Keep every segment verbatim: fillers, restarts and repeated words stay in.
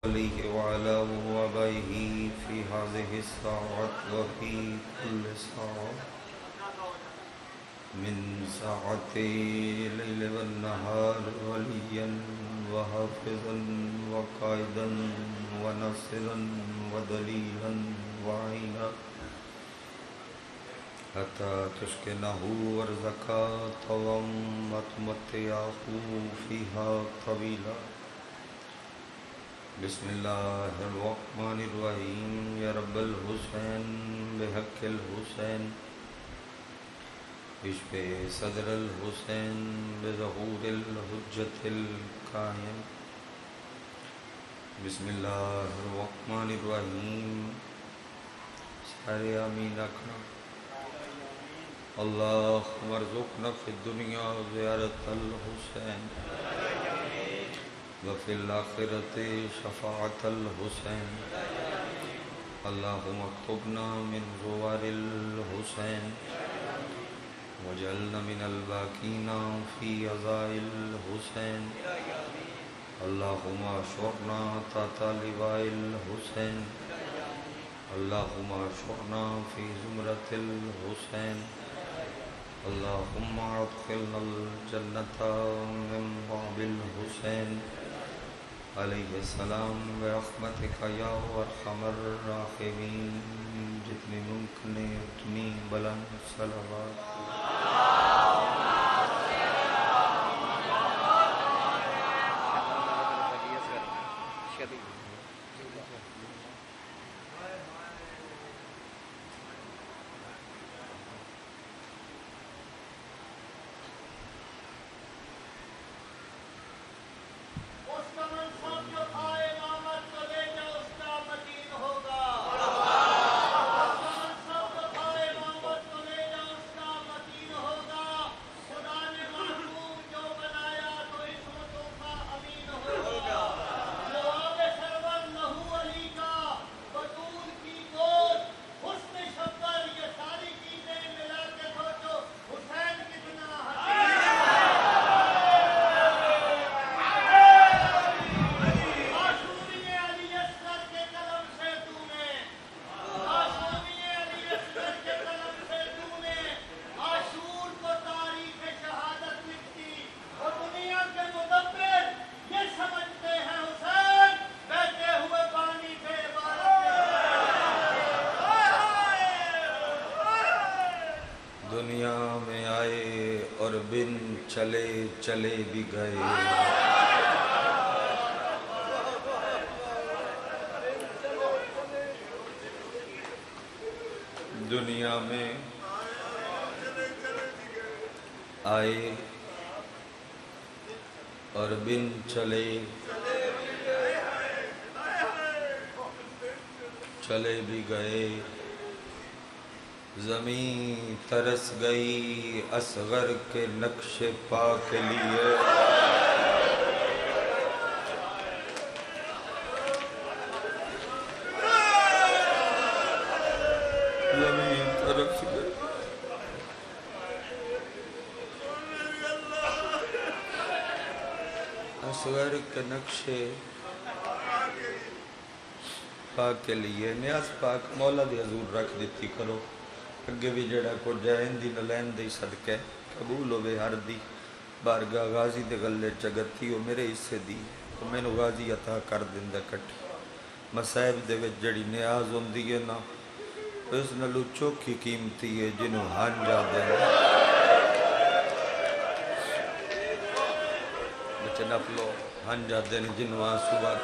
عليه وعلى آبائه في هذه الساعة وفي كل ساعة من ساعتي الليل والنهار وليا وحافظا وقائدا وناصرا ودليلا وعينا حتى تسكنه وارزقا طوعا وتمتعه فيها طويلا. بسم الله الرحمن الرحيم. يا رب الحسين بحق الحسين اشف صدر الحسين بظهور الحجة القائم. بسم الله الرحمن الرحيم. سارے آمین آخنا. اللهم ارزقنا في الدنيا زيارة الحسين وفي الآخرة شفاعة الحسين. اللهم اكتبنا من زوار الحسين واجعلنا من الباقين في عزاء الحسين. اللهم اشرنا تحت لواء الحسين. اللهم اشرنا في زمرة الحسين. اللهم ادخلنا الجنة من باب الحسين علیہ السلام برحمتک یا ارحم الراحمین. جتنی ممکن ہے اتنی بلند صلوات. چلے چلے بھی گئے. دنیا میں آئے اور بن چلے چلے بھی گئے. زمین ترس گئی اصغر کے نقش پا کے لیے. زمین ترس گئی اصغر کے نقش پا کے لیے. نیاز پاک مولا دی حضور رکھ دیتی کرو. اگے بھی جڑا کو جائن دی نلین دی صدقے قبول ہوئے ہر دی. بارگاہ غازی دے غلے چگتی ہو میرے حصے دی تو میں نو غازی عطا کر دندہ کٹی. مسائب دے وچ جڑی نیاز ہوندی ہے نا اس نلو چوکی قیمتی ہے جنہوں ہن جا دے. بچے نفلو ہن جا دے جنہوں آنسو بات.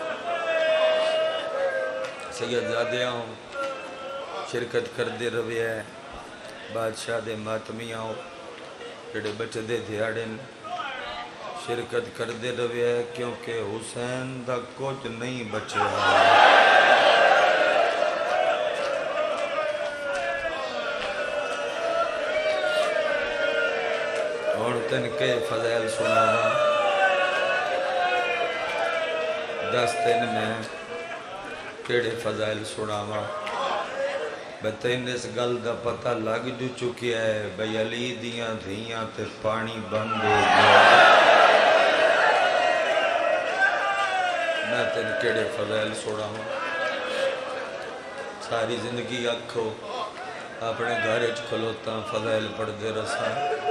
سید زادے آؤں شرکت کر دے روے ہے. بادشاہ دے ماتمیاں ہو جڑے بچے دے دھیاڑن شرکت کر دے روے ہے کیونکہ حسین دا کچھ نہیں بچے ہیں. اور تن کے فضائل سنانا دس دن میں کیڑے فضائل سناوا. بتائیں اس گل دا پتہ لگ جو چکی ہے بھئی علی دیاں دھیاں تے پانی بند ہو گیا. میں تین کیڑے فضائل سوڑا ہوں ساری زندگی آکھو اپنے گھر اچ کھلوتا فضائل پڑھ دے رسا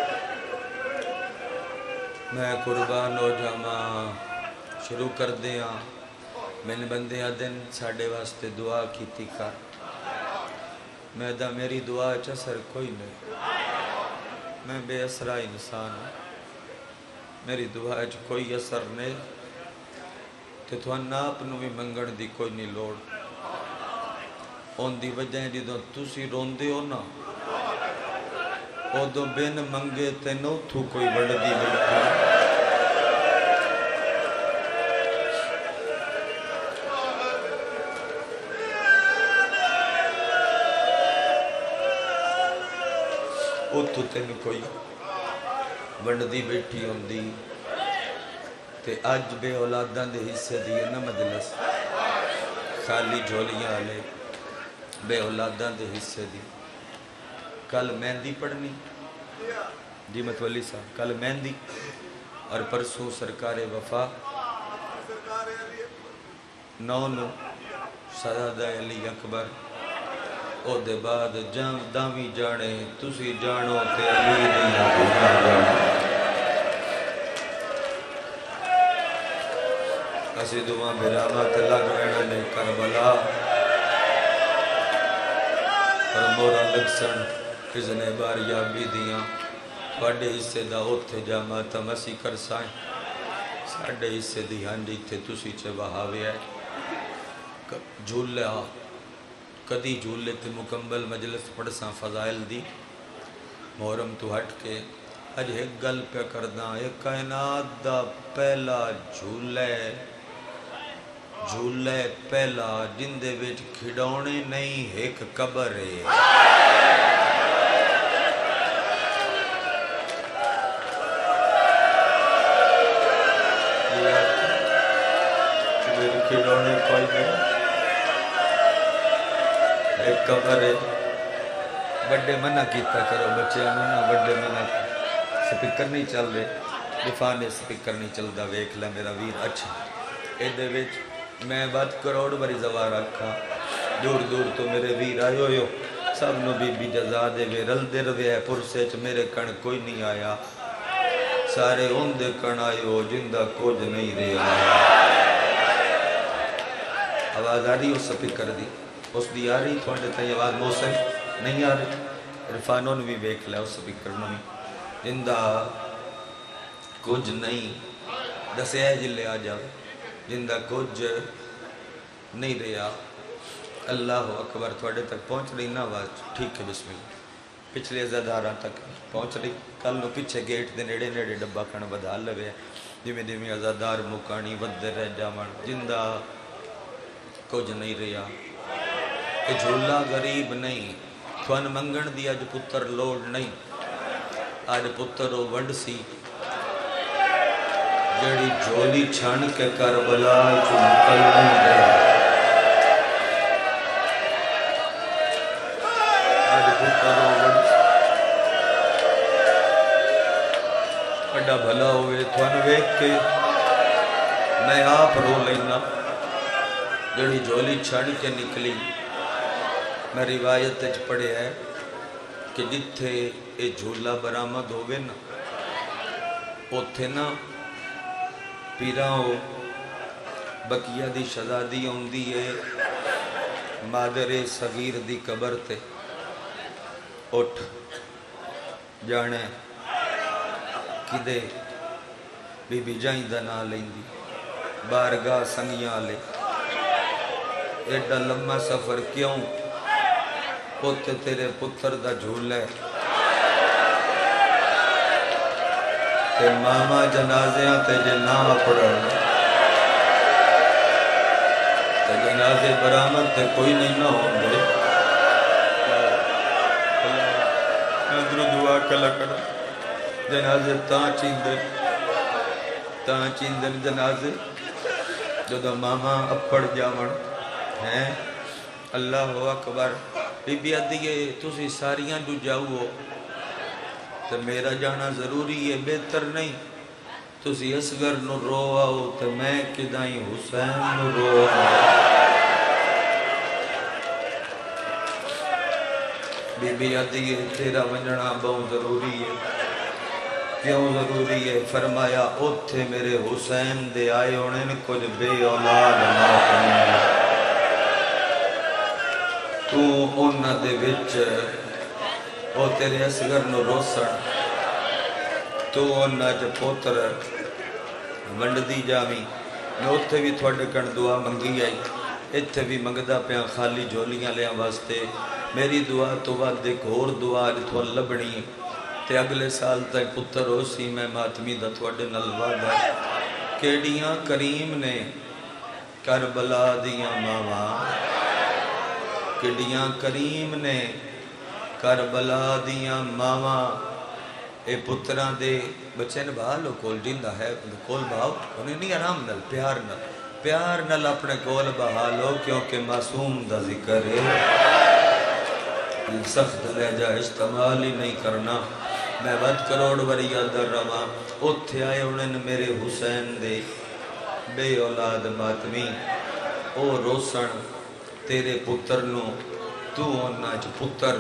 میں قربان ہو جاما شروع کر دیا میں نے بندے دن ساڑھے واسطے دعا کی تھی کر میں دا میری دعا چسر کوئی نہیں میں بے اثرہ انسان ہوں میری دعا چ کوئی اثر نہیں تے تھوان ناپ نو بھی منگن دی کوئی نہیں لوڑ ان دی وجہ جدوں تسی روندے ہو نا او دو بین منگے تے نو تھو کوئی بڑھ دی بڑھا او تو تین کوئی بڑھ دی بیٹھی ہوں دی تے آج بے اولادان دے حصے دیئے نا مجلس خالی جھولیاں آلے بے اولادان دے حصے دی کل مہندی پڑھنی جی متولی صاحب کل مہندی اور پرسوں سرکار وفا نو نو سدادہ علی اکبر او دے بعد جام دامی جانے تسی جانو تے علی نہیں آگا جانے اسی دعا برامت لگ ویڑنے کربلا اور مورا لکسن کزنے بار یابی دیاں وڈے حصے دا ہوتے جامع تمسی کر سائیں ساڑھے حصے دی ہنڈی تھے تسی چھے بہاوے ہے جھولے آ کدی جھولے تے مکمل مجلس پڑساں فضائل دی محرم تو ہٹ کے اج ایک گل پہ کرداں ایک کائنات دا پہلا جھولے جھولے پہلا جندے ویچ کھڑونے نہیں ایک قبر ہے میرے کھڑونے کوئی نہیں ایک قبر ہے بڑے منع کیتا کرو بچے انہوں بڑے منع سپیکر نہیں چل رہے دفانے سپیکر نہیں چل دا ویکھ لے میرا ویر اچھا اے دے ویچ میں بات کروڑ بری زوار رکھا دور دور تو میرے ویر آئے ہوئے سب نو بی بی جزا دے وے رل دے روے ہے پرسے چ میرے کن کوئی نہیں آیا سارے ان دے کن آئے ہو جندہ کچھ نہیں رہے آیا آواز آ رہی اس سپیکر دی اس دی آ رہی تھوڑے تھے آواز موسم نہیں آ رہی عرفانوں نے بھی بیک لیا اس سپیکر نے بھی جندہ کچھ نہیں دسے ہے جلے آ جاؤ جندہ کچھ نہیں رہا اللہ اکبر تھوڑے تک پہنچ رہی نا آواز ٹھیک ہے بسم اللہ پچھلے ازاداراں تک پہنچ رہی کل نو پیچھے گیٹ دے نیڑے نیڑے ڈبا کھن بدھا لوے دھیمے دھیمے ازادار مکانی ودے رہ جاون جندہ کچھ نہیں رہا کہ جھولا غریب نہیں تھوان منگن دی آج پتر لوڑ نہیں آج پتر او ونڈ سی جڑی جھولی چھان کے کربلا جو نکل نہیں گیا آج پتر او ونڈ سی اڈا بھلا ہوئے تھوان ویک کے میں آپ رو لینا جڑی جھولی چھان کے نکلی میں روایت اچ پڑھے ہے کہ جتھے اے جھولا برآمد ہوئے نا اوتھے نا پیراں ہو بقیہ دی شہزادی ہوندی ہے مادر صغیر دی قبر تے اٹھ جانے کدے بی بی جائیں دنا لیندی بارگاہ سنگیاں لے ایڈا لمحہ سفر کیوں پوتے تیرے پتر دا جھول ہے تے ماما جنازیاں تے جناہ پڑھن تے جنازے برآمد تے کوئی نہیں نہ ہوں گے اندر دعا کلا کرو جنازے تاں چیندن تاں چیندن جنازے جو دا ماما اپڑ جاون ہیں اللہ اکبر بی بی آدھیے تسی ساریاں جو جاؤ ہو تو میرا جانا ضروری ہے بہتر نہیں تسی اصغر نو رو آؤ تے میں کدائیں حسین نو رو آؤ۔ بی بی عدی تیرا ونجنا بہت ضروری ہے۔ کیوں ضروری ہے؟ فرمایا اوتھے میرے حسین دے آئے ہونے نے کچھ بے اولاد ماتمی، تو انہ دے وچ او تیرے اصغر نو روسن، تو انہ جا پوتر ونڈ دی جامی، میں اتھے بھی تھوڑے کن دعا منگی آئی، اتھے بھی منگدہ پیاں خالی جھولیاں لیاں واسطے، میری دعا تو بعد ایک اور دعا جتو لبنی تے اگلے سال تک پتر ہو سی میں ماتمی دا تھوڑے نلوہ دا کیڑیاں کریم نے کربلا دیاں ماما، کیڑیاں کریم نے کربلا دیاں ماما، اے پتران دے بچے نے بھالو کول جندہ ہے کول بھاؤ انہیں نہیں آرام نل پیار نل پیار نل اپنے کول بھالو کیونکہ معصوم دا ذکر ہے، سخت لہجہ استعمال ہی نہیں کرنا۔ میں بات کروڑ وریہ در رواں اتھے آئے انہیں میرے حسین دے بے اولاد ماتمی، او روسن تیرے پتر نو تو انہ چ پتر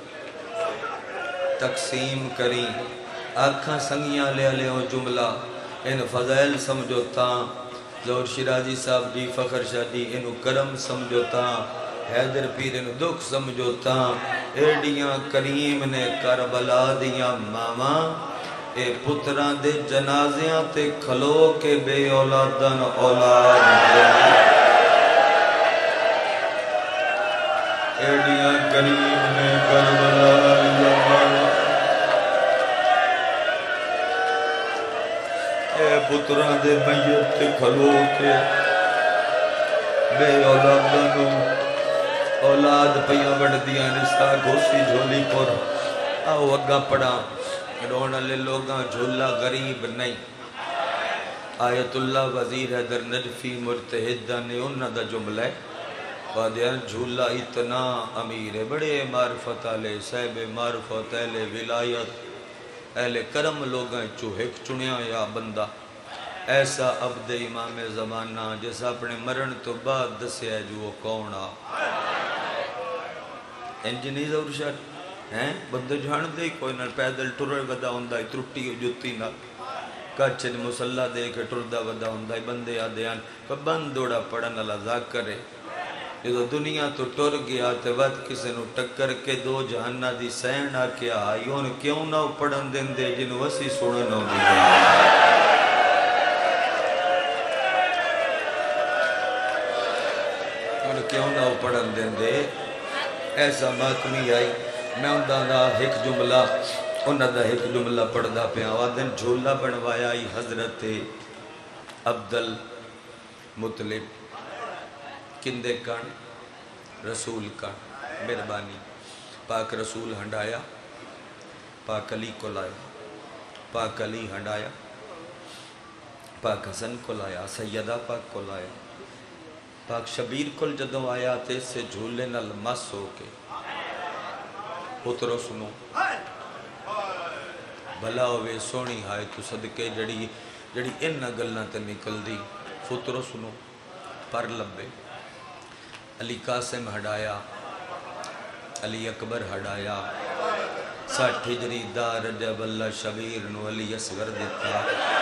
تقسیم کری، آنکھاں سنگیاں لے لے ہوں جملہ ان فضائل سمجھوتا، زور شیرازی صاحب جی فخر شاہ جی انو کرم سمجھوتا، حیدر پیر انو دکھ سمجھوتا، ایڈیاں کریم نے کربلا دیاں ماما، اے پتران دے جنازیاں تے کھلو کے بے اولادن اولاد دے، ایڈیاں کریم نے کربلا دیاں ماما، اے پتران دے میت تے کھلو کے بے اولادن اولاد پیاں بڑھ دیا نسا گھوسی جھولی پر آؤ اگا پڑا رونا لے لوگاں جھولا غریب نہیں، آیت اللہ وزیر حیدر نجفی مرتحدہ نے انہ دا جملہ ہے وادیان جھولا اتنا امیر ہے، بڑے معرفت آلے صاحب معرفت اہل ولایت اہل کرم لوگاں چوہک چنیا یا بندہ ایسا عبد امام زمانہ جیسا اپنے مرن تو بعد دسے ہے جو وہ کونا انجنی ضرور شاید ہیں بندے جھان دے کوئی نہ پیدل ٹرے ودا ہوندہ ہے ترٹی جتی نہ کچھ مسلح دے کے ٹردہ ودا ہوندہ ہے بندے آدھیان کہ بندوڑا پڑھن اللہ ذاک کرے جو دنیا تو ٹر گیا تے وقت کسے نو ٹکر کے دو جہنہ دی سین آ کے آئیون کیوں نہ پڑھن دیں دے جن وسی سنن ہو گیا کیوں نہ پڑھن دیں دے ایسا ماتمی آئی میں اندہ دا ایک جملہ انہ دا ایک جملہ پڑھ دا پہ آوادن جھولا بنوایا آئی حضرت عبدالمطلب کندے کان رسول کان مہربانی پاک رسول ہنڈایا پاک علی کو لایا پاک علی ہنڈایا پاک حسن کو لایا سیدہ پاک کو لایا پاک شبیر کل جدوں آیا تے سے جھولے نل مس ہو کے پترو سنو بھلا ہوئے سونی ہائے تو صدقے جڑی جڑی ان گلنا تے نکل دی پترو سنو پر لبے علی قاسم ہڈایا علی اکبر ہڈایا ساٹھ ہجری دا رجب اللہ شبیر نو علی اصغر دیتا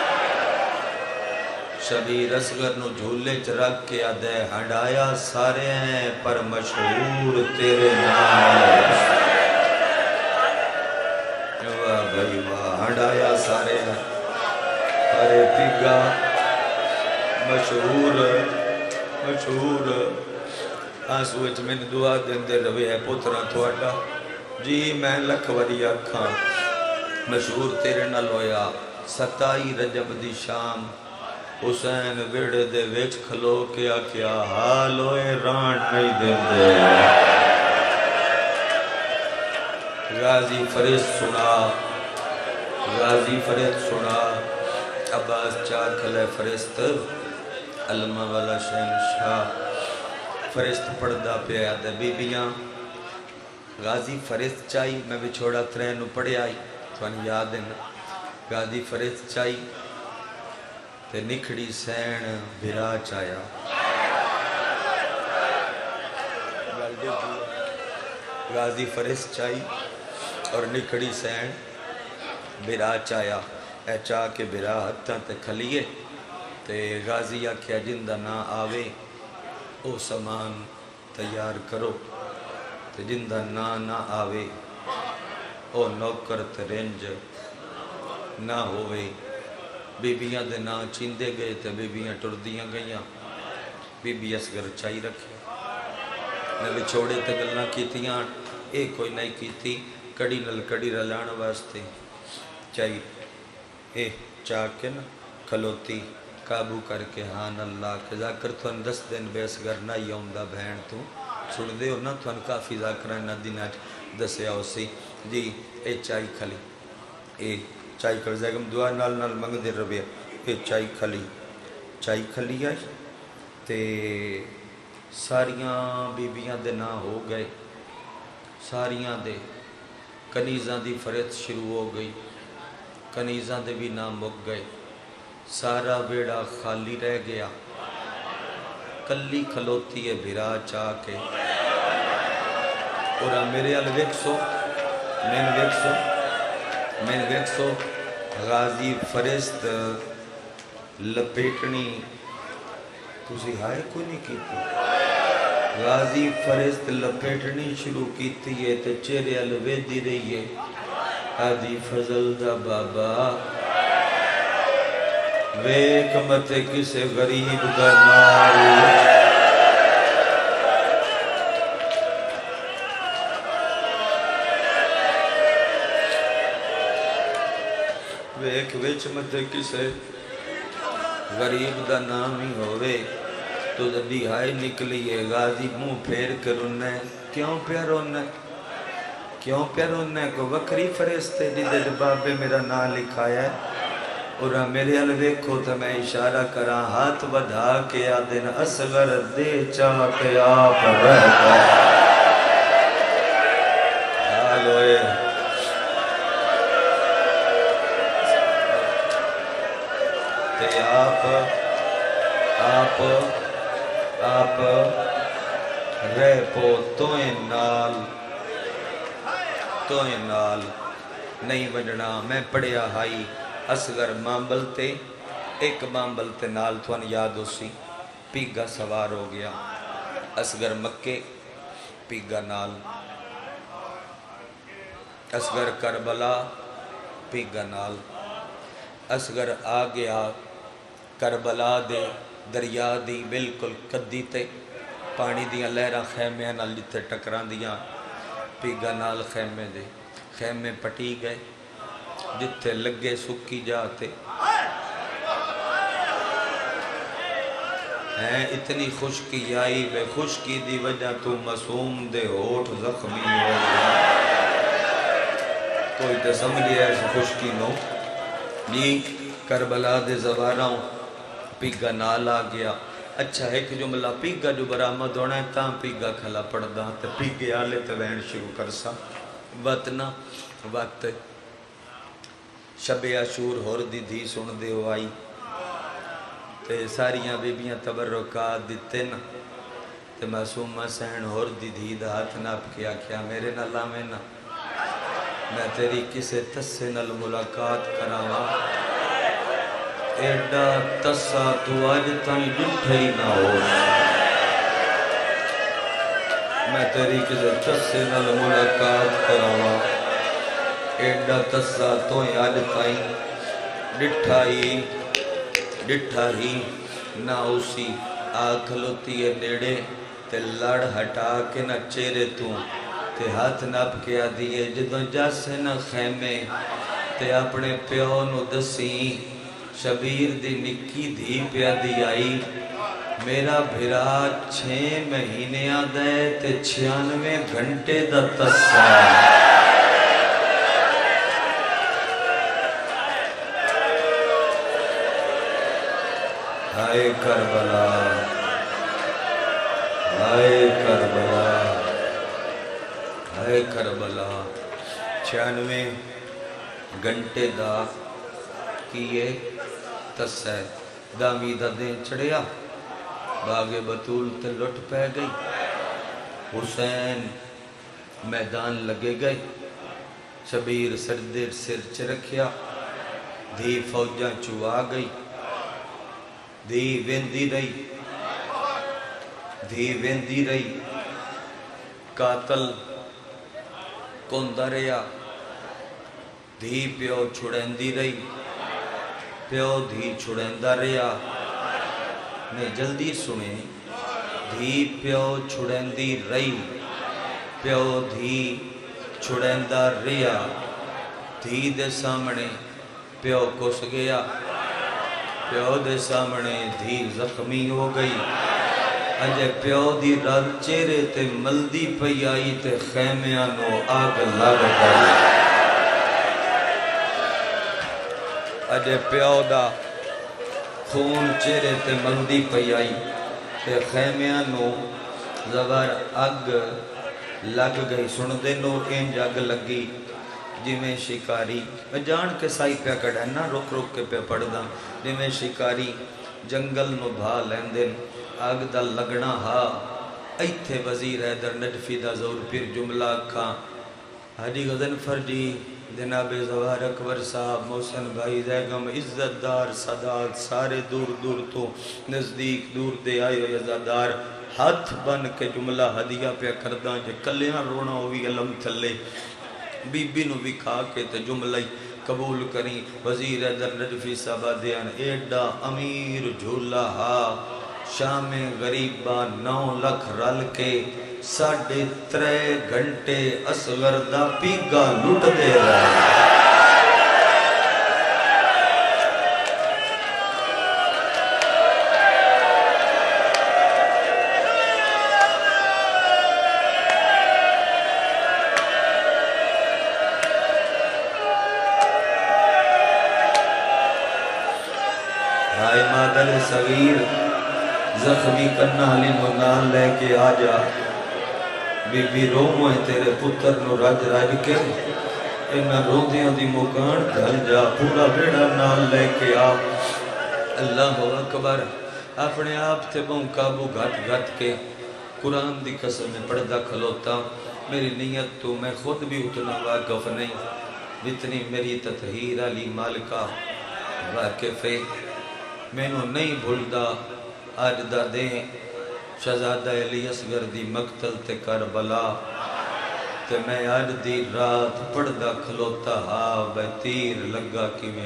شبیر اصغر نو جھولے چرک کے آدھے ہڈایا سارے ہیں پر مشہور تیرے نام واہ بھائی واہ ہڈایا سارے ہیں پر پگا مشہور مشہور آنسوچ میں دعا دن دے روے ہے پتران تھوڑا جی میں لکھ وری آکھاں مشہور تیرے نہ لویا ستائی رجب دی شام حسین ویڑے دے ویچ کھلو کیا کیا حالوئے ران نہیں دے دے غازی فرست سنا غازی فرست سنا عباس چار کھلے فرست علمہ والا شہنشاہ فرست پڑھدا پہ آدھے بی بیاں غازی فرست چاہی میں بھی چھوڑا ترینو پڑھے آئی تو ان یاد ہے غازی فرست چاہی تے نکھڑی سین بھرا چایا غازی فرس چائی اور نکھڑی سین بھرا چایا اے چاہ کے بھرا ہتھاں تے کھلیے تے غازی آکھیا جندہ نہ آوے او سامان تیار کرو تے جندہ نہ نہ آوے او نوکر تے رنج نہ ہوئے بی بیاں دے نا چیندے گئے تے بی بیاں ٹردیاں گئیاں بی بی اصغر چائی رکھے میں بچھوڑے تے گلنا کیتیاں اے کوئی نہیں کیتی کڑی نل کڑی رلان واسطے چائی اے چاہ کے نا کھلوتی قابو کر کے ہان اللہ کہ ذاکر تھوان دس دن بے اصغر نہ یوندہ بہن تو چھوڑ دے ہو نا تھوان کافی ذاکرہ نہ دیناج دسیا ہو سی جی اے چائی کھلی اے چائی کر زیگم دعا نال نال منگ دے ربیا اے چائی کھلی چائی کھلی آئی تے ساریاں بیبیاں دے نا ہو گئے ساریاں دے کنیزاں دی فرت شروع ہو گئی کنیزاں دے بھی نا مک گئے سارا بیڑا خالی رہ گیا کلی کھلوتی ہے بھرا چاہ کے اور میرے ال ویکسو میں ویکسو میں ویکسو غازی فرست لپیٹنی تُسی ہائے کوئی نہیں کیتی غازی فرست لپیٹنی شروع کیتی ہے تے چہرے ال ویدی رہی ہے آدھی فضل دا بابا ویک متے کسے غریب دا مال ویک ویچ متے کسے غریب دا نام ہی ہوئے تو ددی ہائے نکلی ہے غازی منہ پھیر کر انہیں کیوں پیا رونے کیوں پیا رونے کو وکری فرشتے جدے بابے میرا نام لکھایا ہے اور میرے الوے کو تو میں اشارہ کرا ہاتھ بدھا کے آدن اصغر دے چاہتے آپ رہتا حالوئے تے آپ آپ آپ رہ پو توئیں نال توئیں نال نہیں بجنا میں پڑھیا ہائی اصغر مامبل تے ایک مامبل تے نال تھوان یاد ہو سی پیگا سوار ہو گیا اصغر مکے پیگا نال اصغر کربلا پیگا نال اصغر آ گیا کربلا دے دریا دی بالکل کدی تے پانی دیاں لہرہ خیمے نال جتے ٹکران دیاں پیگا نال خیمے دے خیمے پٹی گئے جتے لگے سکی جاتے ہیں اتنی خشکی آئی بے خشکی دی وجہ تو معصوم دے ہوٹ زخمی ہو گیا کوئی تے سمجھے ایسا خشکی نو نی کربلا دے زواراں پیگا نال آ گیا اچھا ایک جملہ پیگا جو برآمد ہونا ہے تاں پیگا کھلا پڑ دا تے پیگے آلے تے وین شروع کرسا وقت نا وقت شب عاشور ہور دی دھی سن دے ہو آئی تے ساریاں بیبیاں تبرکات دیتے نا تے معصومہ سین ہور دی دھی دا ہاتھ ناپ کیا کیا میرے نالا میں نا میں تیری کسے تسے نل ملاقات کراوا ایڈا تسا تو آج تائیں ڈٹھے ہی نہ ہو میں تیری کسے تسے نل ملاقات کراوا ایڈا تسا تو آج تائیں ڈٹھا ہی ڈٹھا ہی نہ اسی آکھلوتی ہے نیڑے تے لڑ ہٹا کے نہ چہرے تو تے ہاتھ ناپ کے آدھیے جدوں جاسے نہ خیمے تے اپنے پیو نو دسی شبیر دی نکی دھی پیا دی آئی میرا بھرا چھے مہینے آدھے تے چھیانوے گھنٹے دا تسا ہائے کربلا ہائے کربلا ہائے کربلا چھیانوے گھنٹے دا کیے تسے دامی دا دین چڑھیا باغ بطول تے لٹ پہ گئی حسین میدان لگے گئے شبیر سردر سر چ رکھیا دھی فوجاں چوا گئی دھی ویندی رہی دھی ویندی رہی قاتل کوندا رہیا دھی پیو چھڑیندی رہی پیو دھی چھڑیندا رہیا میں جلدی سنے دھی پیو چھڑیندی رہی پیو دھی چھڑیندا رہیا دھی دے سامنے پیو کس گیا پیو دے سامنے دھی زخمی ہو گئی اجے پیو دی رات چہرے تے ملدی پئی آئی تے خیمیاں نو آگ لگ گئی اجے پیو دا خون چہرے تے ملدی پئی آئی تے خیمیاں نو زبر اگ لگ گئی سن دے نو انج اگ لگی جی میں شکاری میں جان کے سائی پہ کڑھنا رک رک کے پہ پڑھ دا جی میں شکاری جنگل نو بھا لیندن آگ دا لگنا ہا ایتھے وزیر حیدر نجفی دا زور پھر جملہ کھا حاجی غزن فرجی جناب زوار اکبر صاحب محسن بھائی زیگم عزت دار صدات سارے دور دور تو نزدیک دور دے آئے ہو عزتدار ہاتھ بن کے جملہ ہدیہ پہ کرداں جے کلیاں رونا ہوئی علم تھلے بی بی نو بھی کھا کے تے جملہ قبول کریں وزیر حیدر نجفی صاحبہ دیان ایڈا امیر جھولا ہا شام غریبہ نو لکھ رل کے ساڑھے ترے گھنٹے اصغر دا پیگا لٹ دے رہا مادر صغیر زخمی کنالی نو نال لے کے آجا بی بی رو موئے تیرے پتر نو راج راج کے انہا رو دیاں دی مکان گھل جا پورا بیڑا نال لے کے آ اللہ اکبر اپنے آپ تے بہن قابو گھٹ گھٹ کے قرآن دی قسم میں پڑھدا کھلوتا میری نیت تو میں خود بھی اتنا واقف نہیں جتنی میری تطہیر علی مالکہ واقفے میں نو نہیں بھولدا آج دا دیں شہزادہ علی اصغر دی مقتل تے کربلا تے میں آج دی رات پڑھدا کھلوتا ہا بے تیر لگا کی میں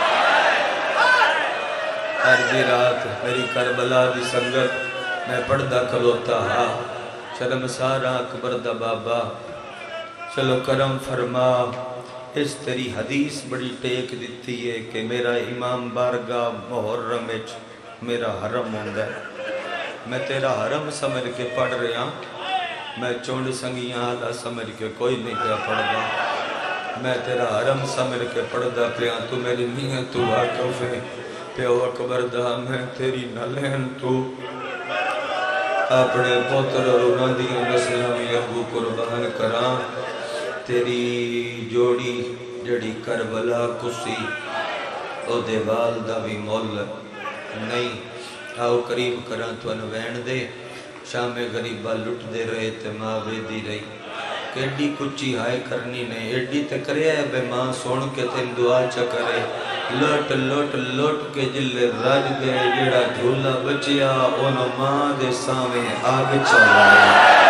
آج دی رات میری کربلا دی سنگت میں پڑھدا کھلوتا ہا شرم سارا اکبر دا بابا چلو کرم فرما اس تیری حدیث بڑی ٹیک دیتی ہے کہ میرا امام بارگاہ محرم اچ میرا حرم ہوندہ ہے میں تیرا حرم سمجھ کے پڑھ رہا میں چونڈ سنگیاں آلہ سمجھ کے کوئی نہیں پہ پڑھ دا میں تیرا حرم سمجھ کے پڑھ دا پیا تو میری نیت تو واقف ہے پیو اکبر دا میں تیری نلین تو اپنے پوتر رونا دیاں نسلامی ابو قربان کران تیری جوڑی جڑی کربلا کسی او دے والدہ بھی مول نہیں آؤ قریب کران تو انوین دے شام غریبہ لٹ دے رہے تے ماں ویدی رہی کہ ایڈی کچی ہائے کرنی نے ایڈی تے کرے ہے بے ماں سون کے تین دعا چا کرے لوٹ لوٹ لوٹ کے جلے راج گئے جڑا جھولا بچیا انو ماں دے سامنے آگ چلائے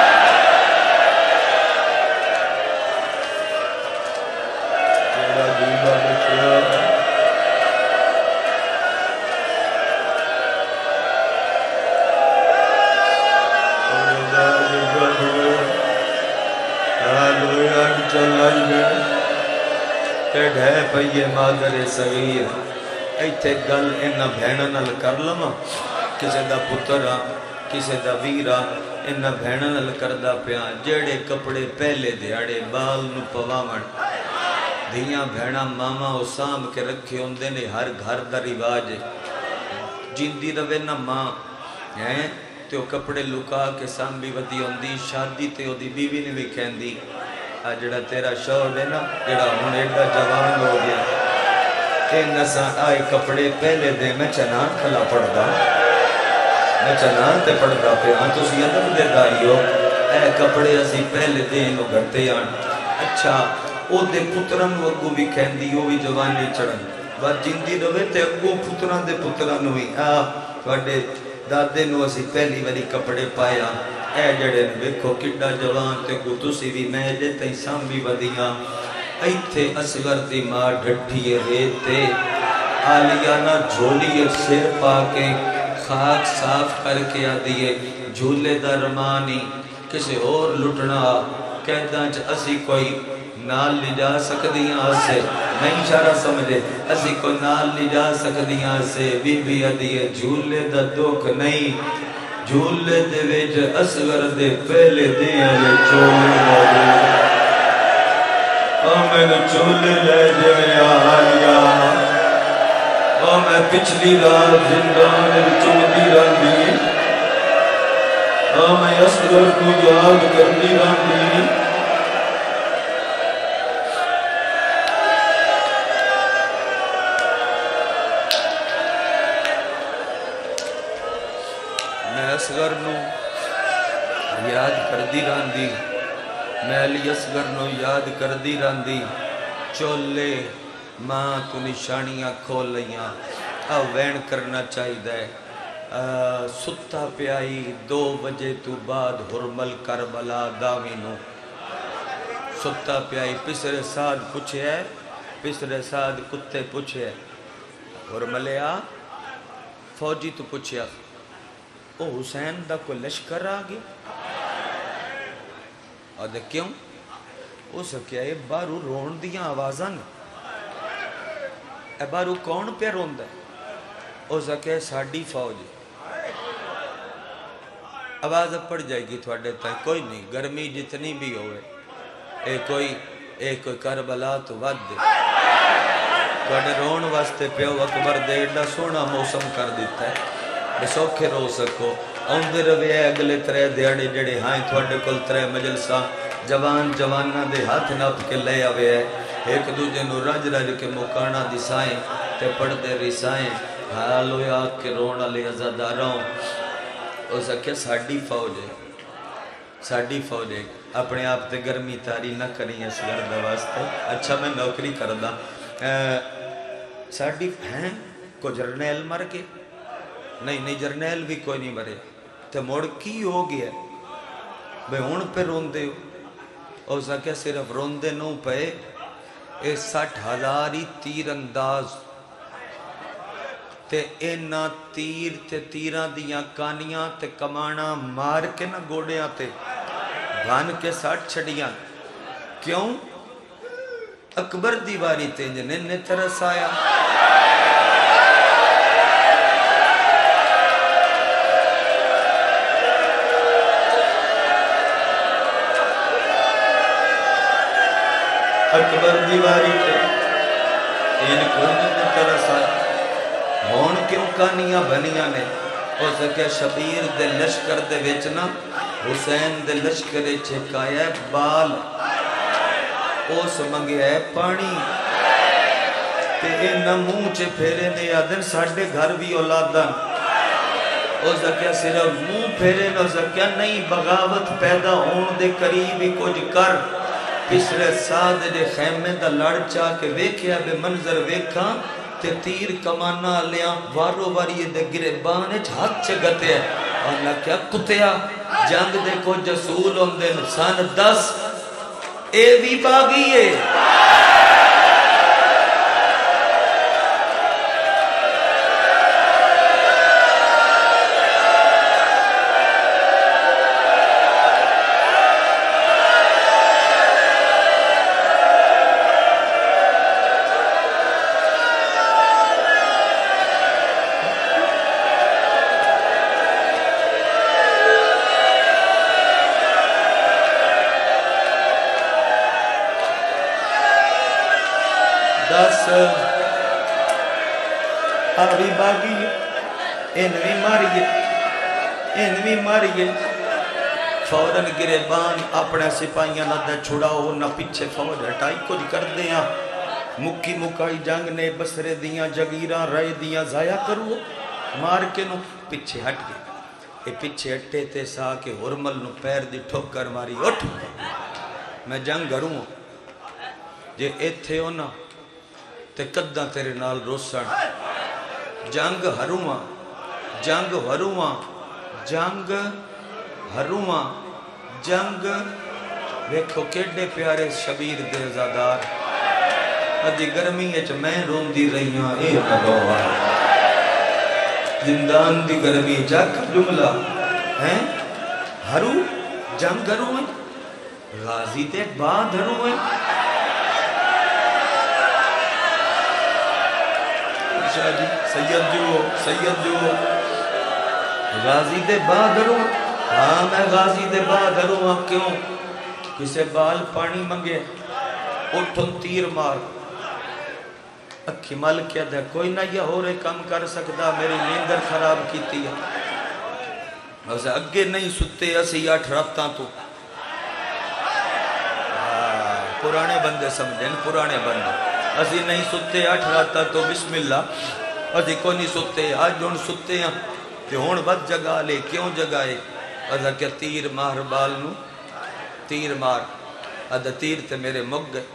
ڈھے پئیے مادر صغیر ایتھے گل انہ بھیڑا نل کر لما کسے دا پترہ کسے دا ویرہ انہ بھیڑا نل کردہ پیان جیڑے کپڑے پہلے دیاڑے بال نو پوامن دھیاں بھیڑا ماما و سام کے رکھے ہوندے نے ہر گھر دا رواج جیندی روے نہ ماں ہیں تو کپڑے لکا کے سام بھی ودی ہوندی شادی تے ہو دی بیوی نے بھی کہندی جڑا تیرا شوہر ہے نا جڑا ہن ایڈا جوان ہو گیا اے نسا آئے کپڑے پہلے دے میں چنان کھلا پڑ دا میں چنان تے پڑ دا پہ آن تو سی ادب دے دائیو اے کپڑے اسی پہلے دے انو گھرتے آن اچھا او دے پتران وگو بھی کہندی ہو بھی جوانے چڑھن بات جندی روے تے اگو پتران دے پتران ہوئی آ وڈے دادے نو اسی پہلی والی کپڑے پایا اے جڑے ویکھو کڈا جوان تے کو تسی بھی میلے تے سامی ودیاں ایتھے اصغر دی ماں ڈھٹھیے ریتے آلیانہ جھولیے سر پا کے خاک صاف کر کے آدھیے جھولے درمانی کسی اور لٹنا کہتا چا اسی کوئی نال لی جا سکدیاں اسے نہیں اشارہ سمجھے اسی کوئی نال لی جا سکدیاں اسے بی بی آدھیے جھولے دا دکھ نہیں جھولے دے ویج اصغر دے پہلے دے آلے چولے دے میں چولے لے جے آلیا اور میں پچھلی رات زندان چودی رہی اور میں اصغر کو یاد کرنی رہی میں اصغر نو یاد کردی رہی میں علی اصغر نو یاد کردی رہی چولے ماں تو نشانیاں کھول لیاں آ وین کرنا چاہی دے ستا پیائی دو بجے تو بعد حرمل کربلا داوینو ستا پیائی پسر ساد پوچھے ہے پسر ساد کتے پوچھے ہے حرملے آ فوجی تو پوچھے او حسین دا کو لشکر آگے اور دے کیوں او سکیا ہے بارو رون دیاں آوازاں اے بارو کون پہ رون دے او سکیا ہے ساڑی فوج آواز پڑ جائے گی تھوڑے تائیں کوئی نہیں گرمی جتنی بھی ہوئے اے کوئی اے کوئی کربلا تو ود دے تھوڑے رون واسطے پیو اکبر دے ایڈا سونا موسم کر دیتا ہے بے سوکھے رو سکو اوندے روے اگلے ترے دیڑے جڑے ہائیں تھوڑے کل ترے مجلسہ جوان جوانہ دے ہاتھ ناپ کے لے آوے ہے ایک دوجہ نو رج رج کے مکانہ دسائیں تے پڑھ دے رسائیں حالو یا کے رونا لے ازاداراں او سکے ساڑی فوج ہے ساڑی فوج ہے اپنے آپ تے گرمی تاری نہ کریں اس گردہ واسطے اچھا میں نوکری کردہ ساڑی ہیں کو جرنیل مر کے نہیں نہیں جرنیل بھی کوئی نہیں مرے تے موڑ کی ہو گیا بے ہون پہ روندے ہو او سکے صرف روندے نو پہ اے سٹھ ہزاری تیر انداز تے اینا تیر تے تیران دیاں کانیاں تے کمانا مار کے نہ گوڑیاں تے بھان کے سٹھ چھڑیاں کیوں اکبر دیواری تے جنہیں نے ترس آیا اکبر دیواری تے ان کو نے ترس آیا ہون کیوں کانیاں بنیاں نے ہو سکے شبیر دے لشکر دے ویچنا حسین دے لشکر چھکایا ہے بال اوس منگیا ہے پانی تے اینا منہ چے پھیرے نے یادن ساڑھے گھر بھی اولادن ہو سکیا صرف منہ پھیرے نہ ہو سکیا نہیں بغاوت پیدا ہون دے قریبی کچھ کر پسرے ساتھ دے خیمے دا لڑ چاہ کے ویکھیا بے منظر ویکھاں تے تیر کمانا لیاں وارو واری دے گرے بانے ہاتھ چے گتے ہیں اور نہ کیا کتیا جنگ دے کو جسول ہوں دے سان دس اے بھی باغی ہے دس آوی باغی انوی ماریے انوی ماریے فوراں گریبان اپنے سپاہیاں نہ دے چھڑاؤ نہ پیچھے فوج ہٹائی کچھ کر دیا مکی مکائی جنگ نے بسرے دیاں جگیراں رائے دیاں ضائع کرو مار کے نو پچھے ہٹ گئے اے پچھے ہٹے تے سا کے ہرمل نو پیر دی ٹھوکر ماری اٹھ میں جنگ ہروں جے ایتھے ہونا تے قداں تیرے نال روسن جنگ ہروں جنگ ہروں جنگ ہروں جنگ ویکھو کیڈے پیارے شبیر دے زادار ادھی گرمی اچ میں رون دی رہیاں اے بگوہ زندان دی گرمی جاک جملہ ہیں ہرو جنگ ہرو ہیں غازی تے بعد ہرو ہیں سید جو سید جو غازی تے بعد ہرو ہاں میں غازی تے بعد ہرو ہاں کیوں کسے بال پانی منگے اٹھن تیر مار اکھی مل کیا دے کوئی نہ یہ ہو رہے کم کر سکتا میری نیندر خراب کیتی ہے اسے اگے نہیں ستے اسی آٹھ رفتاں تو پرانے بندے سمجھیں پرانے بندے اسی نہیں ستے آٹھ رفتاں تو بسم اللہ اسی کوئی نہیں ستے آج جون ستے ہیں کہ ہون بد جگہ لے کیوں جگہ ہے ادھا کیا تیر مار بال نو تیر مار ادھا تیر تے میرے مگ گئے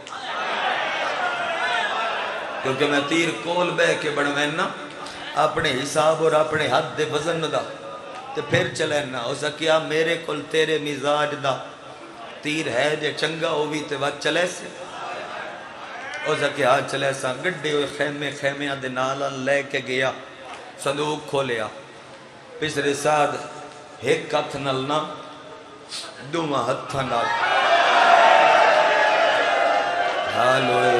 کیونکہ میں تیر کول بے کے بڑھوینا اپنے حساب اور اپنے حد دے وزن دا تے پھر چلینا ہو سکیا میرے کل تیرے مزاج دا تیر ہے جے چنگا ہوئی تے وقت چلے سے ہو سکیا ہاں چلے سا گڑے ہوئے خیمے خیمے دے نالا لے کے گیا صندوق کھولیا پسر ساد ایک کتھ نلنا دوما ہتھا نال ہالوئے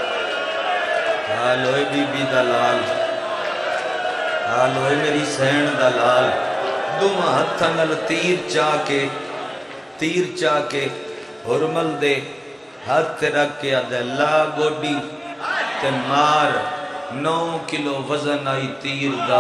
ہالوئے بی بی دلال ہالوئے میری سین دلال دوما ہتھا نل تیر چاہ کے تیر چاہ کے حرمل دے ہاتھ رکھ کے آدھے لا گوڑی تے مار نو کلو وزن آئی تیر دا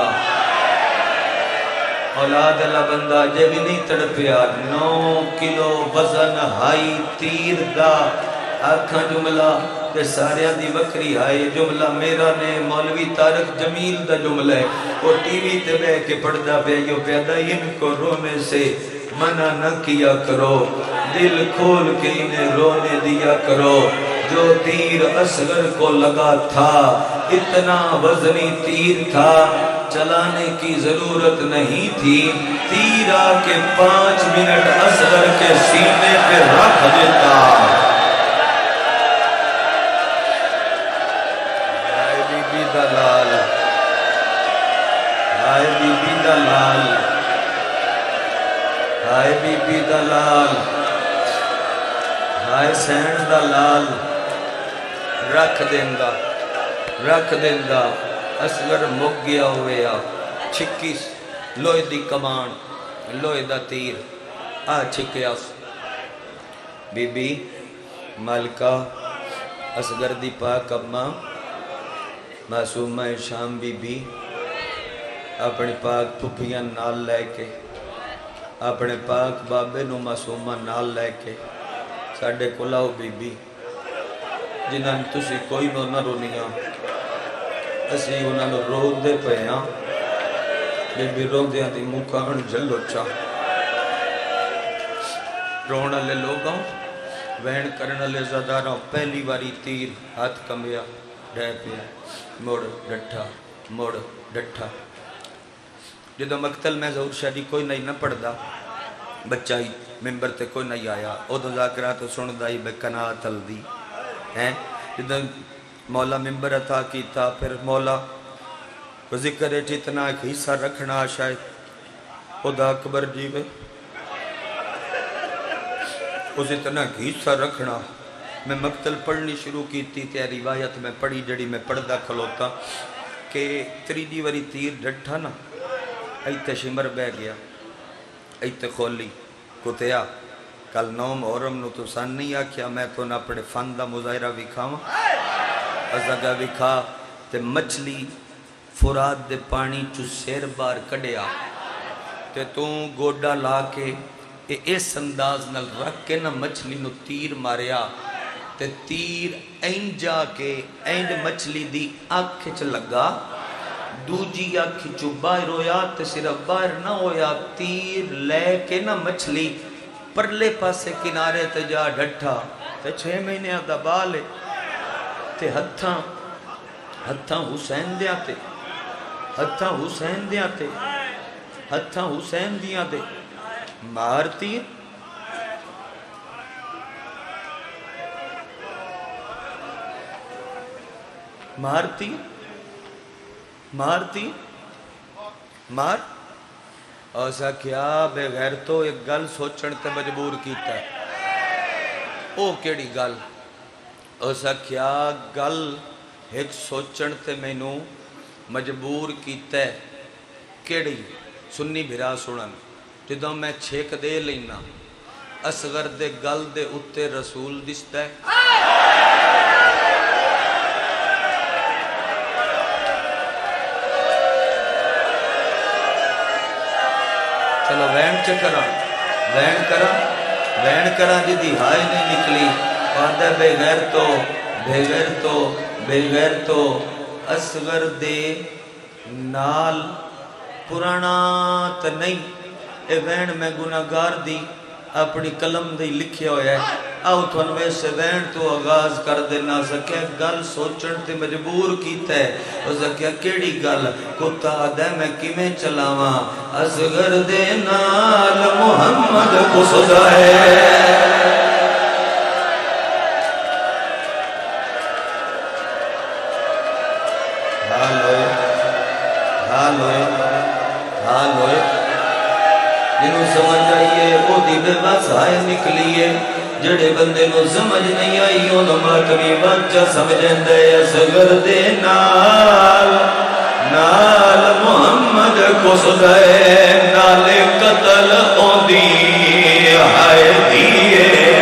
اولاد اللہ بندہ جے بھی نہیں تڑپیا نو کلو وزن آئی تیر دا آکھاں جملہ تے سارے دی وکری آئے جملہ میرا نے مولوی طارق جمیل دا جملہ ہے وہ ٹی وی تے بے کے پڑھدا پہ یو پیدا ان کو رونے سے منع نہ کیا کرو دل کھول کے انہیں رونے دیا کرو جو تیر اصغر کو لگا تھا اتنا وزنی تیر تھا چلانے کی ضرورت نہیں تھی تیر آ کے پانچ منٹ اصغر کے سینے پہ رکھ دیتا آئے بی بی دلال آئے بی بی دلال آئے بی بی دلال آئے سین دلال رکھ دیندہ رکھ دیندہ اصغر مک گیا ہوئے آ چھکی لوئے دی کمان لوئے دا تیر آ چھکیا بی بی مالکہ اصغر دی پاک اممہ معصومہ شام بی بی اپنی پاک پھپیاں نال لے کے اپنے پاک بابے نو معصومہ نال لے کے ساڑھے کلاؤ بی بی جنہاں تسی کوئی نو نہ رونیاں اسی انہاں نو رو دے پہیاں بی بی رو دے دی مکان جلو چاہ رونا لے لوگاں وین کرنا لے زداراں پہلی باری تیر ہاتھ کمیا ڈھے پیا موڑ ڈٹھا موڑ ڈٹھا جدو مقتل میں ظہور شاہی کوئی نہیں نہ پڑھ دا بچہ ہی ممبر تے کوئی نہیں آیا او دو ذاکرات سن دائی بے کنات تل دی ہیں جدو مولا ممبر عطا کیتا پھر مولا وہ ذکر ہے جتنا ایک حصہ رکھنا شاید خدا اکبر جیوے اس اتنا ایک حصہ رکھنا میں مقتل پڑھنی شروع کی تھی تے روایت میں پڑھی جڑی میں پڑھدا کھلوتا کہ تریجی وری تیر ڈٹھا نا ایتے شمر بے گیا ایتے کھولی کتیا کل نو محرم نو تو سن نہیں آکھیا میں تو نہ پڑے فن دا مظاہرہ وکھاواں ازگا وکھا تے مچھلی فرات دے پانی چو سیر بار کڑیا تے تو گوڑا لا کے اس انداز نل رکھ کے نہ مچھلی نو تیر ماریا تے تیر این جا کے اینڈ مچھلی دی آنکھ چ لگا دوجی آنکھ چو باہر ہویا تے صرف باہر نہ ہویا تیر لے کے نہ مچھلی پرلے پاسے کنارے تے جا ڈھٹھا تے چھ مہینے دبا لے تے ہتھاں ہتھاں حسین دیاں تے ہتھاں حسین دیاں تے ہتھاں حسین دیاں تے مارتی مارتی مارتی مار ایسا کیا بے غیر تو ایک گل سوچن تے مجبور کیتا ہے او کیڑی گل ایسا کیا گل ایک سوچن تے میں نو مجبور کیتا ہے کیڑی سنی بھرا سنن جدوں میں چھیک دے لینا اصغر دے گل دے اتے رسول دستا ہے چلو وین چکرا وین کرا وین کرا جی دی ہائی نہیں نکلی آدھا بے غیر تو بے غیر تو بے غیر تو اصغر دے نال پرانا تا نہیں اے وین میں گناہگار دی اپنی قلم دی لکھے ہوئے ہے آؤ تھنوے سے وین تو آغاز کر دینا سکے گل سوچن تے مجبور کیتا ہے او سکے کیڑی گل کتا دے میں کیمیں چلاواں اصغر دے نال محمد کو سجائے حال ہوئے حال ہوئے حال ہوئے جنہوں سمجھ آئیے وہ دی بے بس آئے نکلیے جڑے بندے نو سمجھ نہیں آئی انہوں ماتمی بچہ سمجھیں دے اصغر دے نال نال محمد کو سدائے نال قتل اوندی آئے دیئے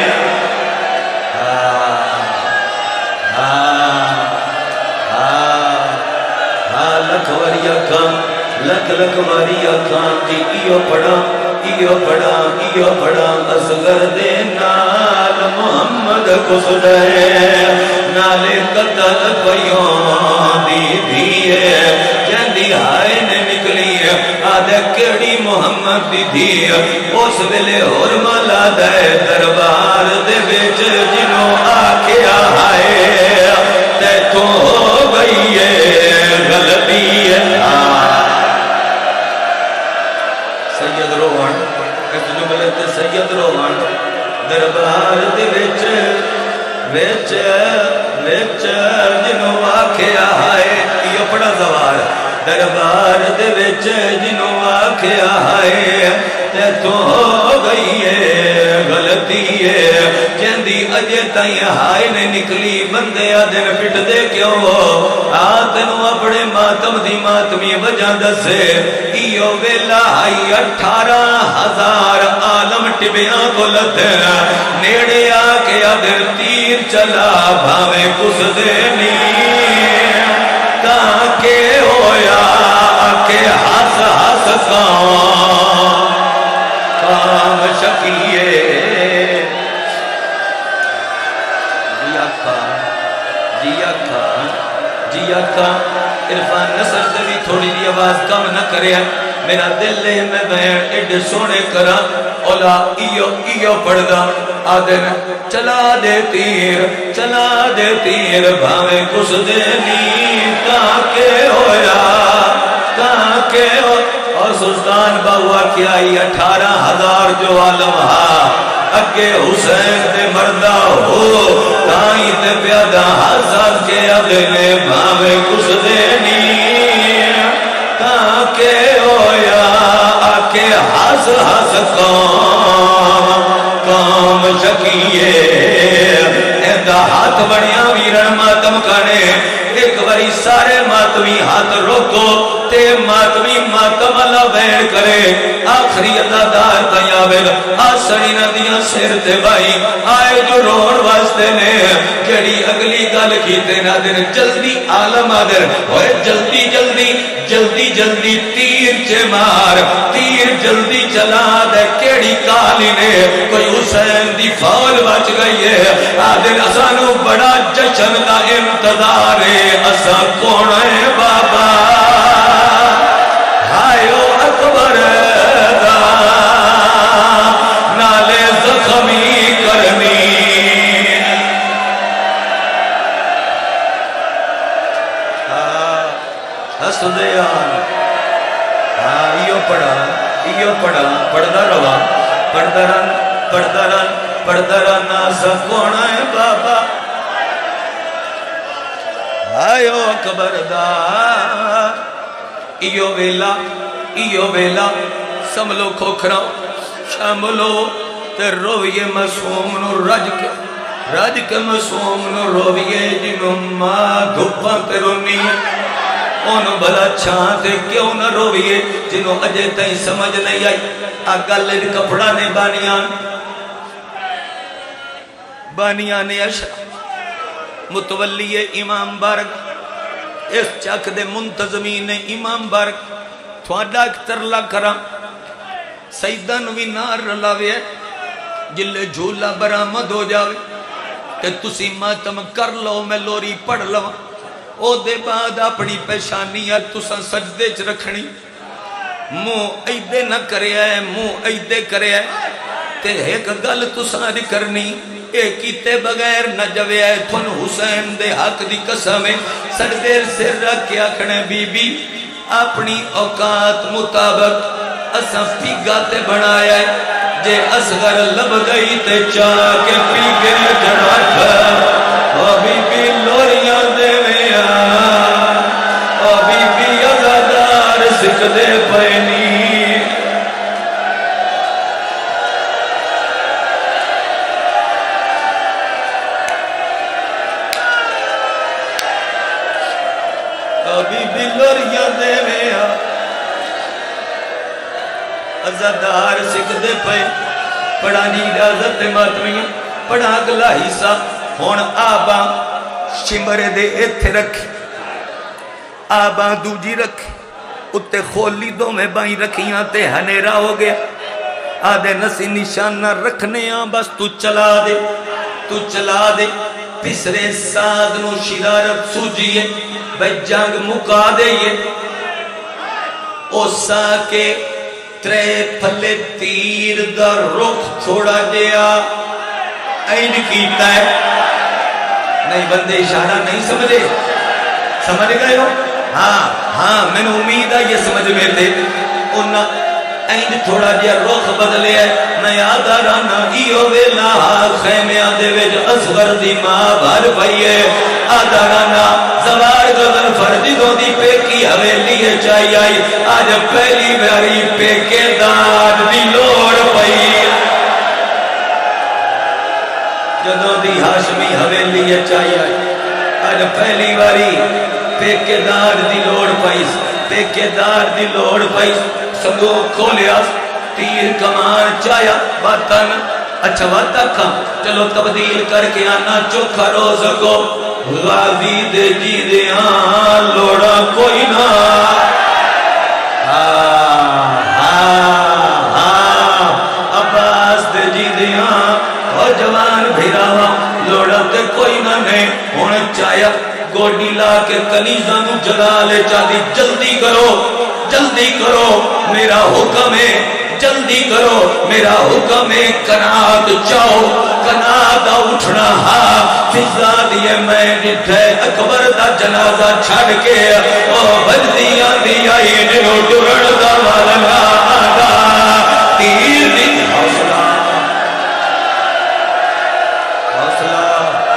لکھ وری اکھاں لکھ لکھ وری اکھاں جی ایو پڑھا ایو پڑھا ایو پڑھا اصغر دے نال محمد کو سدائے نال قتل پیوں دی دیئے جندی ہائے نے نکلی آدھے کیڑی محمد دی دیئے اس ویلے حرمہ لا دے دربار دے وچ جنوں آکھیا ہائے تے تو ہو گئی ہے غلطی ہے سید روحان اس جملے تے سید روحان دربار دے وچ وچ وچ جنوں آکھیا ہائے یہ بڑا زوار دربار دے وچ جنوں آکھیا ہائے تے تو ہو گئی ہے غلطی ہے جندی اجے تائیں ہائے نے نکلی بندے آدن پٹ دے کیوں آتنو اپنے ماتم دی ماتمی وجہ دسے ایو ویلا آئی اٹھارہ ہزار عالم ٹبیاں کو لدھنا نیڑے آکے آدر تیر چلا بھاوے کس دینی تاکہ ہویا کہ ہس ہس کام کام شکیے جیا کھا جیا کھا جیا کھا عرفان نصر سے بھی تھوڑی دی آواز کم نہ کرے میرا دل لے میں بہن ایڈ سونے کرا اولا ایو ایو پڑھدا آدھن چلا دے تیر چلا دے تیر بھاوے کس دینی تاکہ ہویا تاکہ ہو اور سلطان باہوا کیا ہی اٹھارہ ہزار جو عالم ہا اگے حسین دے مردہ ہو تائیں تے پیادہ حسد کے اگلے بھاوے کس دینی تاکہ ہویا آکے حس حس کام کام شکیے ایدہ ہاتھ بڑیاں ویرن ماتم کھانے ایک باری سارے ماتمی ہاتھ روکو تے ماتمی ماتم اللہ بین کرے آخری عدادار تیابل آسری ندیاں سر تے بائی آئے جو روڑ واسطے نے جڑی اگلی گل کی تے نادر جلدی عالم آدر ہوئے جلدی جلدی جلدی جلدی تیر چے مار تیر جلدی چلا دے کیڑی کالی نے کوئی اس حسین دی فال بچ گئی ہے آدھر اسانو بڑا جشن دا انتظار ہے اسا کون ہے بابا ہائیو اکبر دا نالے زخمی کرنی ہس دیان ہاں ایو پڑھا ایو پڑھا پڑھدا روا پڑھدا رن پڑھدا رن پڑھدا رن اسا کون ہے بابا آئیو اکبر دا ایو ویلا ایو ویلا سملو کھوکھرا شاملو تے رویے مسوم نو رج کے رج کے مسوم نو رویے جنو ماں دھپاں تے رونی انہوں بلا چھانتے کیوں نہ رویے جنہوں اجے تائیں سمجھ نہیں آئی اگل کپڑا نے بانیان بانیان اشرا متولی امام بارک اس چاک دے منتظمین امام بارک تھوڑا اکتر لا کرا سیدن وی نار رلاوے جلے جھولا برامد ہو جاوے کہ تسی ماتم کر لو میں لوری پڑھ لو او دے بعد اپنی پیشانی ہے تساں سجدے چ رکھنی منہ ایدے نہ کرے ہے منہ ایدے کرے ہے تے ایک گل تساں دی کرنی اے کیتے بغیر نہ جوے ہے تھن حسین دے حق دی قسم سجدے سر رکھ کے آکھنے بی بی اپنی اوقات مطابق اساں پیگا تے بنایا ہے جے اصغر لب گئی تے چاہ کے پیگے جڑک او بی بی لوریاں دے سکدے پینی ابھی بھی لوریاں دے میں ازادار سکدے پین پڑھانی اجازت ماتمیاں پڑھا اگلا حصہ ہون آباں شمرے دے ایتھے رکھے آباں دوجی رکھے اتے خولی دو میں بائیں رکھیاں تے ہنیرہ ہو گیا آدھے نسی نشانہ رکھنے آن بس تو چلا دے تو چلا دے پسرے ساد نو شرارت سوجیے بے جنگ مکا دے یہ او سا کے ترے پھلے تیر دا رخ تھوڑا جیا این کیتا ہے نہیں بندے اشارہ نہیں سمجھے سمجھ گئے ہو ہاں ہاں میں نے امید ہے یہ سمجھ میں تھے انہا اینڈ تھوڑا جیا روخ بدلے ہے نیا دارانا ایو ویلا خیمے آدھے ویج اصغر دی ماں بھر پائیے آدھارانا زوار گزر فرجی دو دی پے کی حویلی چاہی آئی آج پہلی باری پے کے داد دی لوڑ پائی جدو دی ہاشمی حویلی چاہی آئی آج پہلی باری پیکے دار دی لوڑ پائیس پیکے دار دی لوڑ پائیس صندوق کھولیا تیر کمان چایا باتن اچھا واتا کھا چلو تبدیل کر کے آنا چوکھا روز کو غازی دے جی دے آن لوڑا کوئی نہ عباس دے جی دے آن اور جوان بھیراوا لوڑا تے کوئی نہ نہیں ہونے چایا گوڑی لا کے کنیزہ نو جلالے چاہتی جلدی کرو جلدی کرو میرا حکم ہے جلدی کرو میرا حکم ہے کناد چاہو کناد اٹھنا ہاں فضا دیئے میں جتھے اکبر دا جنازہ چھڑ کے او بجدیاں دیا ہی جنو ڈرڑ دا والنا آگا تیر دی حوصلہ حوصلہ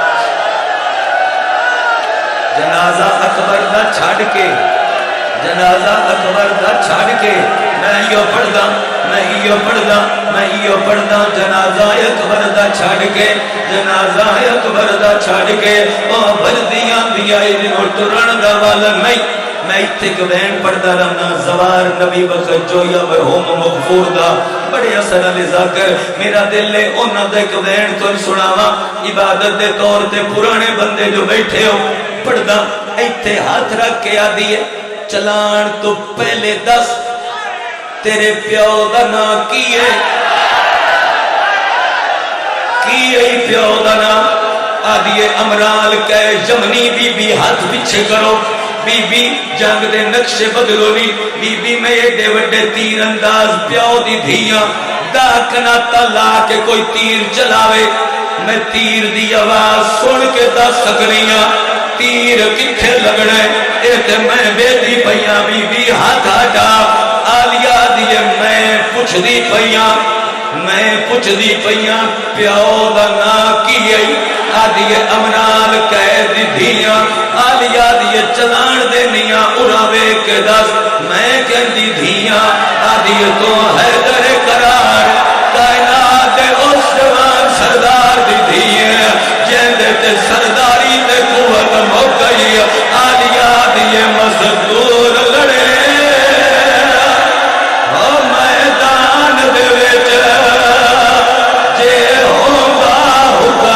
جنازہ اکبر دا چھڑ کے جنازہ اکبر دا چھڑ کے میں یہ پڑھدا میں یہ پڑھدا میں یہ پڑھدا جنازہ اکبر دا چھڑ کے جنازہ اکبر دا چھڑ کے او بلدیاں دیا انہوں ٹرن دا والا نہیں میں اتھک بین پڑھدا رہنا زوار نبی وقت جو یا مرحوم مغفور دا بڑے اثر علی ذاکر میرا دل لے انہ دے کبین تو سناوا عبادت دے طور تے پرانے بندے جو بیٹھے ہو پڑھدا ایتھے ہاتھ رکھ کے آدھیے چلان تو پہلے دس تیرے پیو دا نا کیے کی ای پیو دا نام آدھیے امرال کہے جمنی بی بی ہاتھ پیچھے کرو بی بی جنگ دے نقشے بدلو نی بی بی میں ایڈے وڈے تیر انداز پیو دی دھیاں دا کناتا لا کے کوئی تیر چلاوے میں تیر دی آواز سن کے دا سکنیاں تیر کتھے لگنے ایتے میں بیٹی پہیاں بی بی ہاتھ آٹا آلیا دیئے میں پوچھ دی پہیاں میں پوچھ دی پہیاں پیو دا نا کی ای آدھیے امرال قید دھیاں آلیا دیئے چلان دے نیاں اڑاوے کے دس میں کہندی دھیاں آدھیے تو حیدر قرار کائنات دے اس جوان سردار دی دھیاں جیندے تے سرداری تے قوت ہو گئی آلیا دیئے مزدور لڑے او میدان دے وچ جے ہوگا ہوگا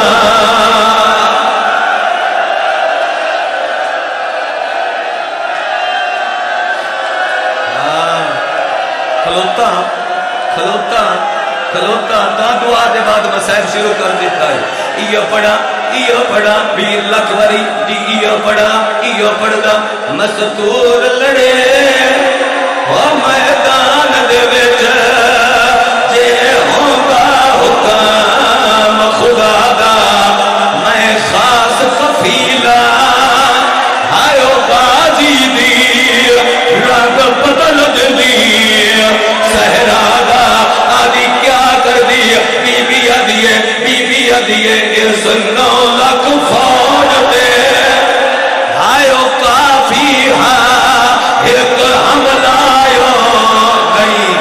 کھلوتا کھلوتا کھلوتا تا دعا دے بعد مسائب شروع کر دیتا ہے یہ پڑھا یہ پڑھا بیر لکھوری جی یہ پڑھا یہ پڑھا مستور لڑے وہ میدان دے وچ جے ہوگا حکام خدا دا میں خاص قفیلہ آئیو بازی دی رنگ بدل دی سہرادہ آدھی کیا کر دی بی بی آدھیے بی بی آدھیے اس نو لکھ فوج دے آئیو کافی ہاں ایک حملہ آئیو گئی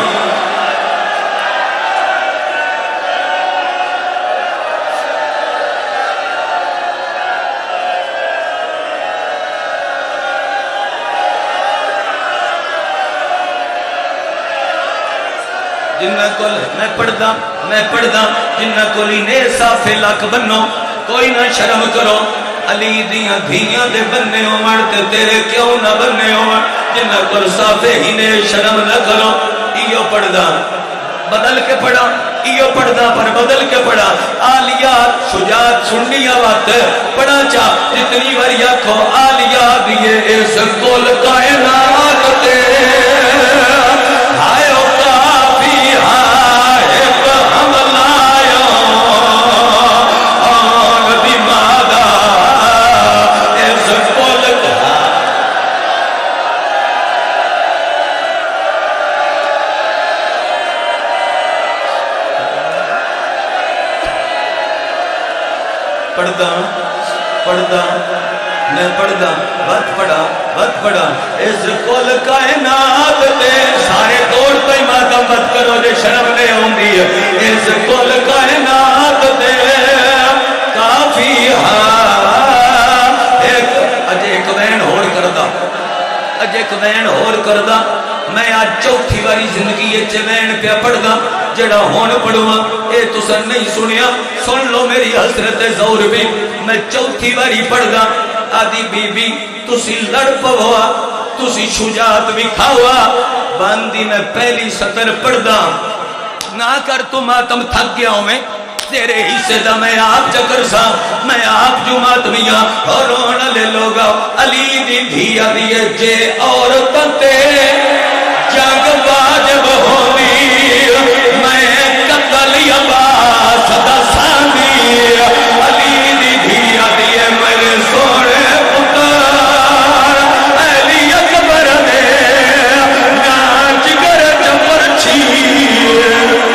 جنہ کو میں پڑھدا میں پڑھدا جنہ کو لینے صافے لاکھ بنو کوئی نہ شرم کرو علی دیاں دھیاں دے بننے ہو مرتے تیرے کیوں نہ بننے ہو جنہ کو صافے ہی نے شرم نہ کرو ایو پڑھدا بدل کے پڑھا ایو پڑھدا پر بدل کے پڑھا آلیات شجاعت سننی آوات پڑھا چاہ جتنی وریا کھو آلیات دیئے اس کول کائنات تے آئے ہو کافی آئے ایک حملہ آئے آن بھی مادہ اس کول پڑھدا پڑھدا میں پڑھدا بات پڑھا بات پڑھا اس کول کائنات تے سارے توڑ تے ماتم بات کرو جے شرم نے ہوندی اس کول کائنات تے کافی ہاں ایک اجے ایک وین ہور کردا اجے ایک وین ہور کردا میں آج چوتھی واری زندگی چ وین پیا پڑھدا جڑا ہون پڑھوا اے تسن نہیں سنیا سن لو میری حسرت زور بھی میں چوتھی واری پڑھدا آدھی بی بی تسی لڑ پوا تسی شجاعت بھی کھاوا باندھی میں پہلی سطر پڑھدا نہ کر تو ماتم تھک گیا ہوں میں تیرے حصے دا میں آپ چکر سا میں آپ جو ماتمیاں اور رونا لے لوگا علی دی دھیا دیئے جے عورتن تے جنگ واجب ہوندی میں قتل عباس دا ساندی علی دی دھیا دیئے میرے سوڑے پتر علی اکبر دے ناچ گر جبر چھیر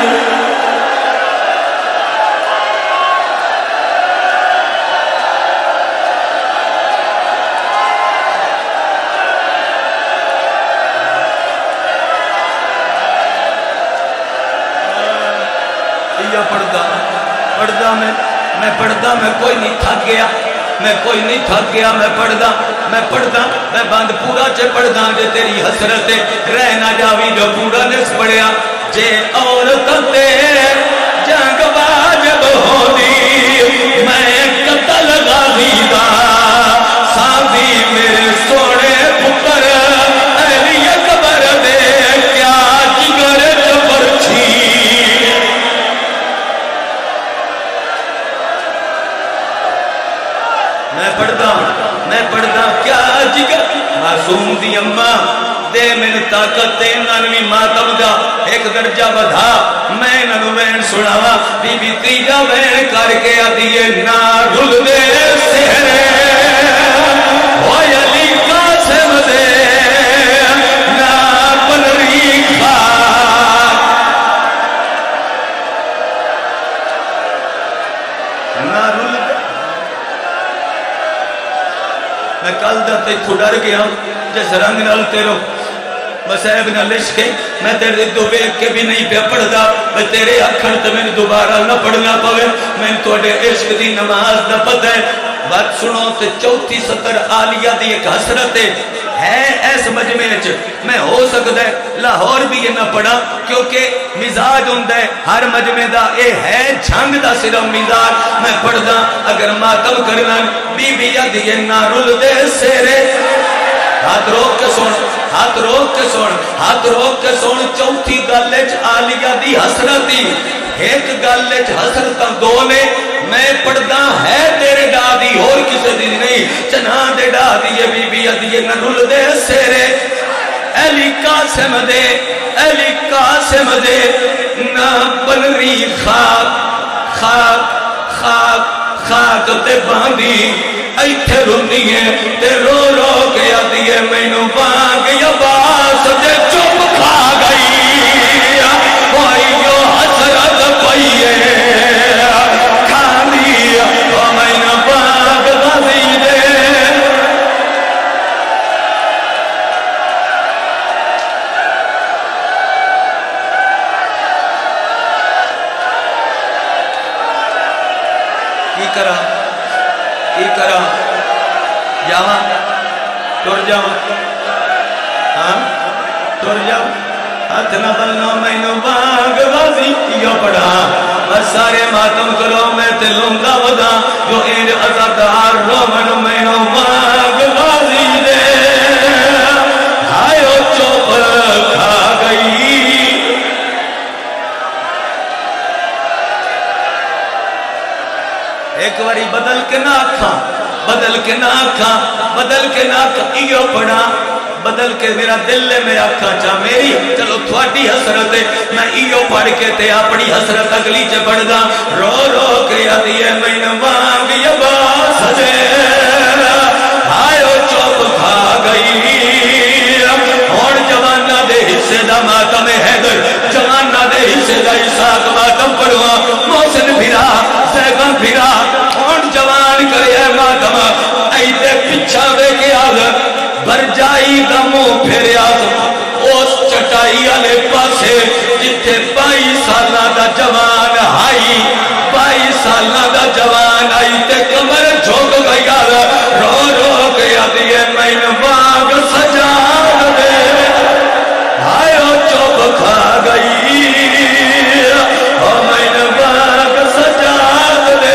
پڑھدا پڑھدا میں میں پڑھدا میں کوئی نہیں تھک گیا میں کوئی نہیں تھک گیا میں پڑھدا میں پڑھدا میں بند پورا چے پڑھدا جے تیری حسرت رہ نہ جاوی جو پورا نس پڑھیا جے عورت تے جنگ واجب ہوندی میں قتل غازی دا ساندھی میرے سونے پتر علی اکبر دے کیا جگر جبر چھی میں پڑھدا میں پڑھدا کیا جگر معصوم دی اماں دے میں طاقت تے نانوی ماتم دا ایک درجہ بدھا میں ننو وین سناوا بی بی تیجا وین کر کے آدیے نا رل دے سہرے ہوئی علی قاسم دے نا پنری خاک نا رل دے میں کل دا تے کھڑر گیا جس رنگ نال تیرو مسائب نہ لشکے میں تیرے دو بیک کے بھی نہیں پہ پڑھ دا میں تیرے اکھڑ تو میں دوبارہ نہ پڑھنا پوے میں تو اڈے عشق دی نماز نہ پتہ ہے بات سنو تے چوتھی ستر آلیہ دی ایک حسرت ہے ایس مجمع چ میں ہو سکتا ہے لاہور بھی یہ نہ پڑھا کیونکہ مزاج ہوندہ ہے ہر مجمع دا اے ہے جھنگ دا صرف مزاج میں پڑھ دا اگر ماتم کرنا بی بی دیئے نہ رل دے سیرے ہاتھ روک کے سن ہاتھ روک کے سن ہاتھ روک کے سن چوتھی گلچ آلیہ دی حسرتی ایک گلچ حسرتاں دو نے میں پڑھدا ہے تیرے ڈادی اور کسی دی نہیں چنا دے ڈادی بی بی ادیے نہ رل دے سیرے علی قاسم دے علی قاسم دے نہ پنری خاک خاک خاک خاک تے باندھی ایتھے رونی ہے تے رو رو کے آدھی ہے میں نو بانگ یا باس دے چپ کھا گئی وائی جو حسرت پئیے کھانی تو میں نو بانگ غزی دے کی کرا کی کرا جاواں ٹر جاواں ہاں ٹر جاواں ہاتھ نہ بلنا میں نو باغ غازی کیوں پڑھا بس سارے ماتم کرو میں تے لونگا ودا جو این عزادار رو من میں نو باغ غازی دے آئیو چوپ کھا گئی ایک واری بدل کے نہ کھا بدل کے نہ آکھا بدل کے نہ آکھا ایو پڑھا بدل کے میرا دل لے میں آکھا چاہ میری چلو تھوڑی حسرت ہے میں ایو پڑھ کے تے اپنی حسرت اگلی چے پڑھ دا رو رو کے آدھیے میں نوانگ یبا سجے آئیو چوپ کھا گئی اور جوانہ دے حصے دا ماتم حیدر جوانہ دے حصے دا عیساق ماتم پڑھوا محسن بھیرا زیگن بھیرا اور جوان کرے ہے ماتم ایدے پچھا بے کے آدھر بھر جائی دا مو پھر آدھر اس چٹائی آلے پاسے جتے بائی سالہ دا جوان آئی بائی سالہ دا جوان آئی تے کمر جھوک گئی آدھر رو رو کے آدھیے میں نواغ سجا دے آئیو چوب کھا گئی اور میں نواغ سجا دے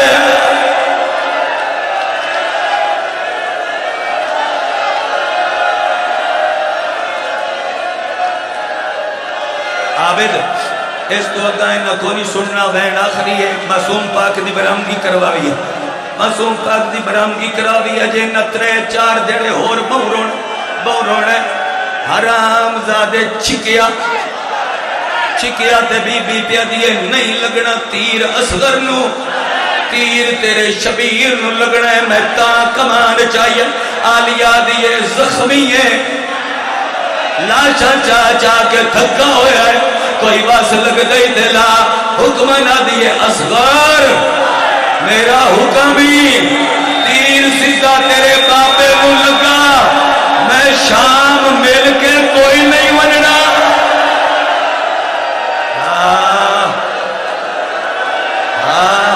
عابد اس تو اگائیں نہ کونی سننا وین آخری ہے معصوم پاک دی برامگی کرواوی ہے معصوم پاک دی برامگی کرواوی ہے جے نترے چار دیڑے ہور بہرون بہرون ہے حرام زادے چھکیا چھکیا تے بی بی پیا دیئے نہیں لگنا تیر اصغر نو تیر تیرے شبیر نو لگنا ہے میں تا کمان چاہیے آلیہ دیئے زخمی ہے لاشا چاہ چاہ کے تھکا ہویا ہے کوئی باس لگ گئی دلا حکم نہ دیئے اصغر میرا حکمی تیر سیدھا تیرے باپے کو لگا میں شام مل کے کوئی نہیں وننا ہاں ہاں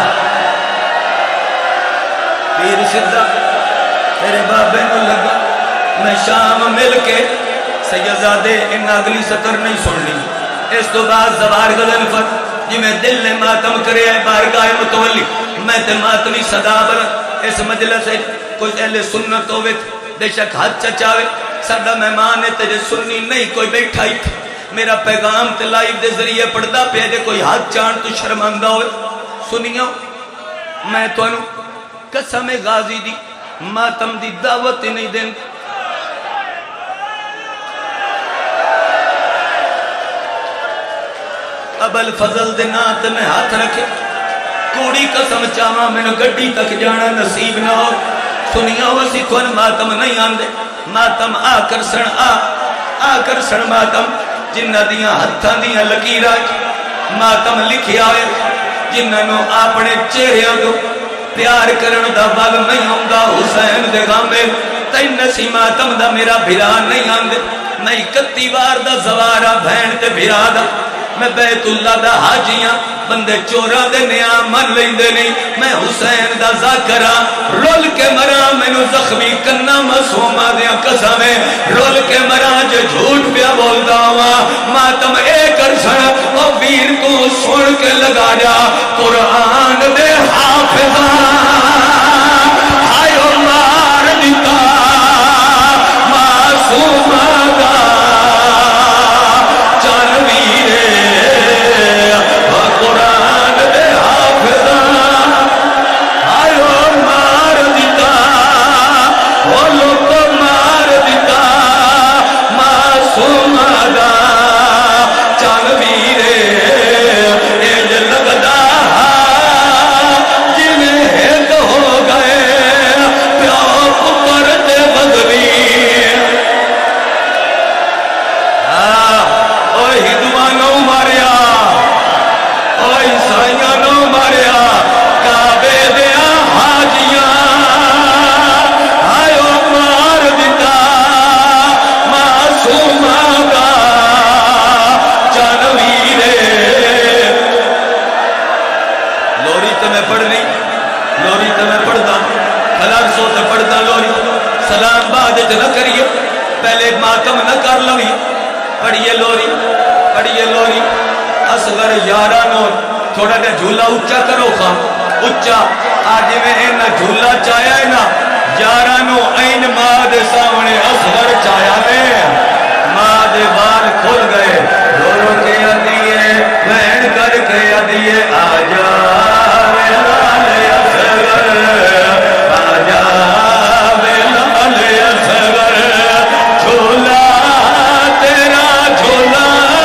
تیر سیدھا تیرے باپے کو لگا میں شام مل کے سیدزادے ان اگلی سطر نہیں سننی اس تو بعد زبار غزن فت جی میں دل نے ماتم کرے ہے بارگاہ متولی میں تے ماتمی صدا برت اس مجلس ہے کوئی اہل سنت ہوئے بے شک حد چچاوے سادہ مہمان ہے تجھے سننی نہیں کوئی بیٹھا ہی تھا میرا پیغام تے لائیو دے ذریعے پڑھدا پہ دے کوئی حد چاند تو شرمندہ ہوئے سنیوں میں تو انہوں قسم غازی دی ماتم دی دعوت ہی نہیں دیں. ابل فضل دے نات میں ہاتھ رکھے کوڑی قسم چاہاں میں گڑی تک جانا نصیب نہ ہو. سنیا وسی کون ماتم نہیں آندے. ماتم آ کر سن آ آ کر سن ماتم جنہ دیاں ہتھاں دیاں لکیراں ماتم لکھیا ہے جنہوں اپنے چہرے کو پیار کرن دا وگ نہیں ہوندا. حسین دے غامے تین سی ماتم دا میرا بھرا نہیں آندے. میں اکتی وار دا زوارا بہن تے بھرا دا. میں بیت اللہ دا حاجیاں بندے چورا دے نیا من لیندے نہیں. میں حسین دا ذاکرہ رول کے مرا مینو زخمی کنا مسوما دیا قسمیں رول کے مرا جو جھوٹ پیا بولدا ہوا. ماتم اے کر سن او ویر کو سن کے لگا جا قرآن دے حافظاں آئیو مار دیتا معصومہ دا چل ویرے قرآن دے حافظاں آئیو مار دیتا وہ لوگ مار دیتا معصومہ دا چل ویرے اے جو لگدا جنہیں ہت ہو گئے پیو پتر تے بدوی. اوہ ہندوانوں ماریا اوہ عیسائیانوں ماریا کعبے دیا حاجیاں آئیو مار دیتا معصومہ دا چل ویرے. لوری تے میں پڑھنی لوری تے میں پڑھدا خلار سو تے پڑھدا لوری. سلام بعد تے نہ کریے پہلے ماتم نہ کر لوی. پڑھیے لوری پڑھیے لوری. اصغر یارانو تھوڑا جا جھولا اچھا کرو خواہ اچھا آج میں اینا جھولا چایا ہے نا یارانو این ماں دے سامنے اصغر چایا نے ماں دے بار کھل گئے رو رو کے ادیے بہن کر کے ادیے آجا ویلال اصغر آجا ویلال اصغر جھولا تیرا جھولا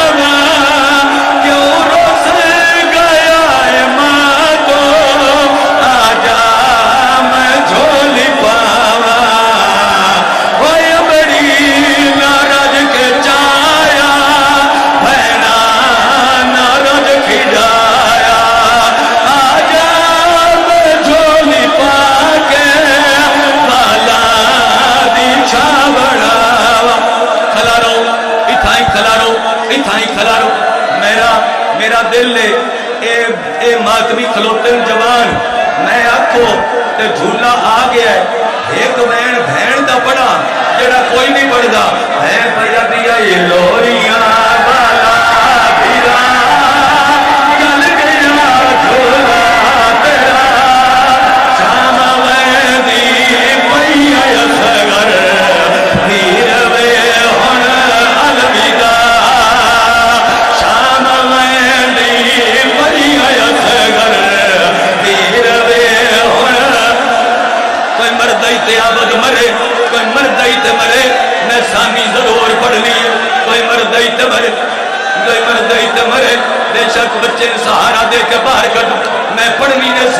کیوں روس گیا ہے ماں کو آجا میں جھولی پاوا وہی بڑی نارج کے چایا بہنا نارج کھجایا آجا میں جھولی پا کے بالا دی چھاوڑاوا. کھلارو اتھائی کھلارو اتھائی کھلارو. میرا میرا دل ہے اے اے ماتمی کھلوتن جوان میں آکھو تے جھولا آ گیا ہے. ایک بہن بہن دا پڑا جڑا کوئی نہیں پڑھدا ہے پیا دیا یہ لوریاں والا بھیرا چل گیا جھولا تیرا شام ویدی پیا اصغر پھر وے ہن الوداع شام ویدی پیا اصغر پھر وے ہن. کوئی مردائی تے آبد مرے کوئی مردائی تے مرے میں سامی ضرور پڑھنی ہے. کوئی مردائی تے مرے کوئی مردائی تے مرے بے شک بچے سہارا دے کے باہر کر میں پڑھنی نے